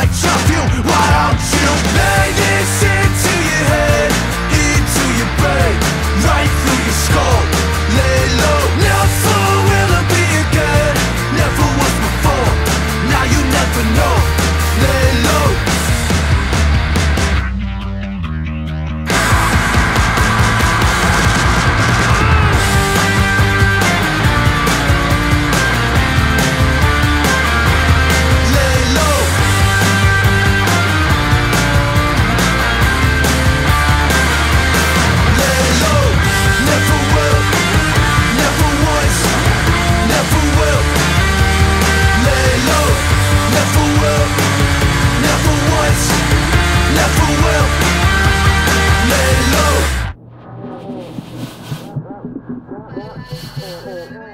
might drop you. Why don't you lay this into your head, into your brain, right through your skull? Lay low. Never will it be again. Never was before. Now you never know. Lay low. Lay low.